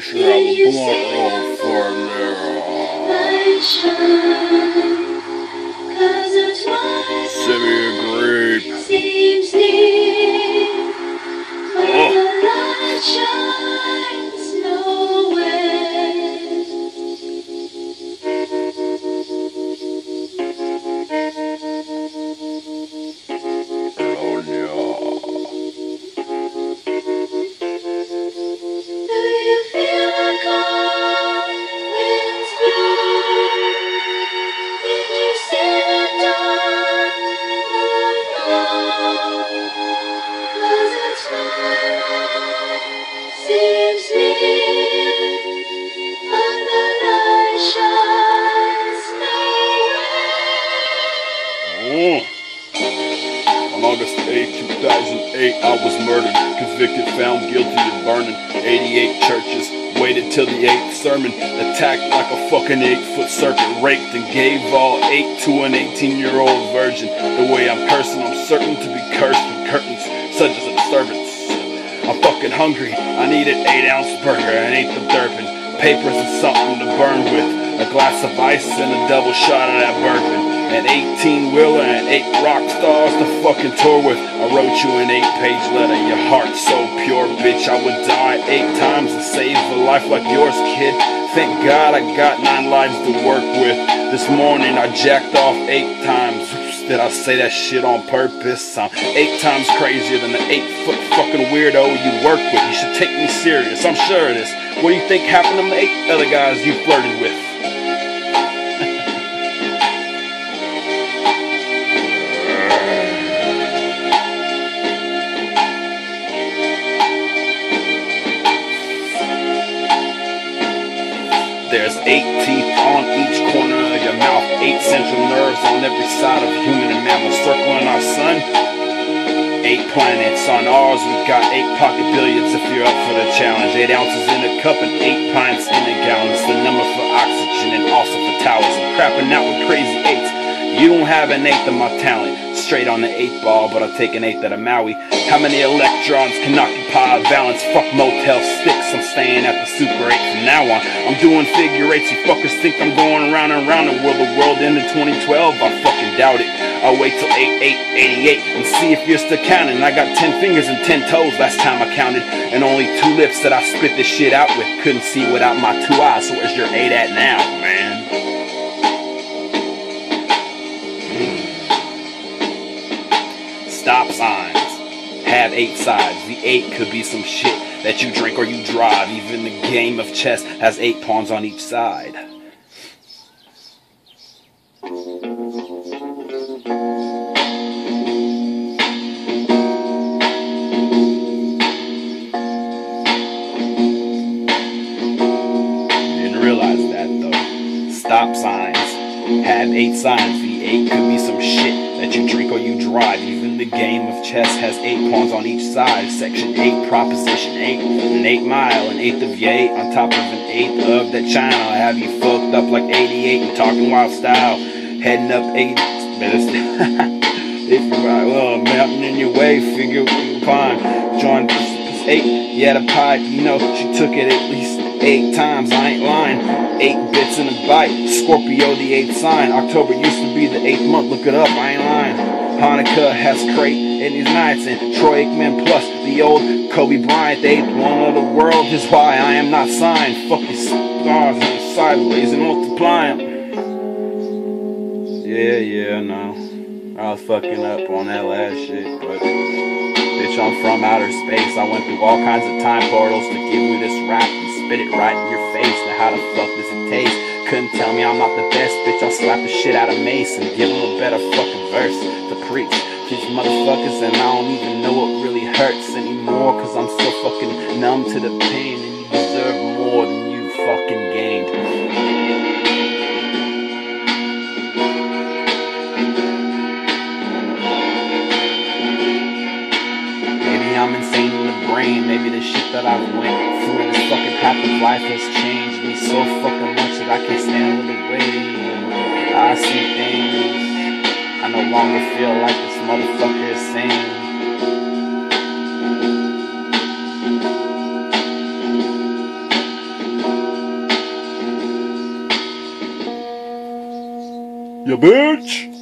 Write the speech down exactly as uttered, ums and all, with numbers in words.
should have a blunt roll for there. Semi grape. On August eighth, two thousand eight, I was murdered, convicted, found guilty of burning eighty-eight churches, waited till the eighth sermon, attacked like a fucking eight-foot serpent, raped and gave all eight to an eighteen-year-old virgin. The way I'm cursing, I'm certain to be cursed with curtains, such as a disturbance. I'm fucking hungry, I need an eight-ounce burger, and ain't the derping. Papers and something to burn with, a glass of ice and a double shot of that bourbon. An eighteen-wheeler and eight rock stars to fucking tour with. I wrote you an eight-page letter, your heart so pure, bitch. I would die eight times to save a life like yours, kid. Thank God I got nine lives to work with. This morning I jacked off eight times. Oops, did I say that shit on purpose? I'm eight times crazier than the eight-foot fucking weirdo you work with. You should take me serious, I'm sure of this. What do you think happened to the eight other guys you flirted with? There's eight teeth on each corner of your mouth, eight central nerves on every side of human and mammal circling our sun. Eight planets on ours, we got eight pocket billiards if you're up for the challenge. Eight ounces in a cup and eight pints in a gallon. It's the number for oxygen and also for towers. I'm crapping out with crazy eights. You don't have an eighth of my talent. Straight on the eight ball, but I'll take an eighth at a Maui. How many electrons can occupy a balance? Fuck Motel six, I'm staying at the Super eight from now on. I'm doing figure eights, you fuckers think I'm going around and around. And will the world end in twenty twelve? I fucking doubt it. I'll wait till eight eight eighty-eight and see if you're still counting. I got ten fingers and ten toes last time I counted, and only two lips that I spit this shit out with. Couldn't see without my two eyes, so where's your eight at now, man? Stop signs have eight sides. The eight could be some shit that you drink or you drive. Even the game of chess has eight pawns on each side. Didn't realize that though. Stop signs have eight sides. The eight could be some shit that you drink or you drive. Even the game of chess has eight pawns on each side. Section eight, proposition eight, an eight mile, an eighth of yay on top of an eighth of that China. I'll have you fucked up like eighty-eight and talking wild style. Heading up eight, if you're right, well, mountain in your way, figure you can climb. Join eight, yeah, the pipe, you know, she took it at least eight times, I ain't lying. Eight bits in a bite. Scorpio, the eighth sign. October used to be the eighth month. Look it up, I ain't lying. Hanukkah has crate in these nights, and Troy Aikman plus the old Kobe Bryant. The eighth one of the world is why I am not signed. Fuck your stars and sideways and multiply them. Yeah, yeah, no. I was fucking up on that last shit, but bitch, I'm from outer space. I went through all kinds of time portals to give you this rap and spit it right in your face. Now how the fuck does it taste? Couldn't tell me I'm not the best, bitch. I'll slap the shit out of Mace and give him a better fucking verse to preach. These motherfuckers, and I don't even know what really hurts anymore, cause I'm so fucking numb to the pain, and you deserve more than you fucking gained. I'm insane in the brain. Maybe the shit that I've went through in this fucking path of life has changed me so fucking much that I can't stand with the way I see things. I no longer feel like this motherfucker is sane. You bitch!